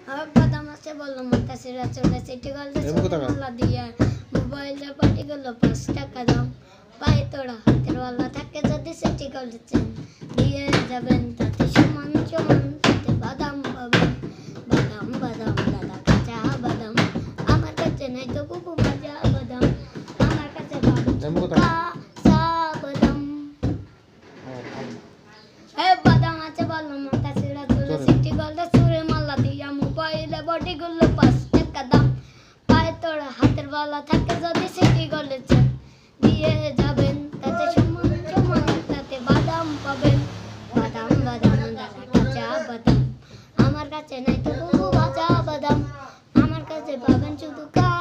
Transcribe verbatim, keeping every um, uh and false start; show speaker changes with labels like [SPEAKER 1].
[SPEAKER 1] বাদাম আছে বললো মাথা সিরা চলে সিটি গল্পে মালা দিয়ে মোবাইলে পাটি গেলো পাঁচ টাকা দাম পায়ে তোড়া হাতের ওয়ালা থাকে যদি সিটি গল্পে দিয়ে যাবেন তাতে সমান সমান তাতে বাদাম পাবেন বাদাম বাদাম দাদা কাঁচা বাদাম আমার কাছে নাই তো বুবু ভাজা বাদাম আমার কাছে কাঁচা বাদাম এ বাদাম আছে বললো মাথা সিরা চলে সিটি গল্পে সুরে মালা দিয়া মোবাইলে বডি গুলো পাঁচ টাকা দাম পায়ে তোড়া হাতের বালা থাকে যদি সিটি গলেছে দিয়ে যাবেন তাতে সমান সমান তাতে বাদাম পাবেন বাদাম বাদাম দাদা কাঁচা বাদাম আমার কাছে নাই তো বুবু ভাজা বাদাম আমার কাছে পাবেন শুধু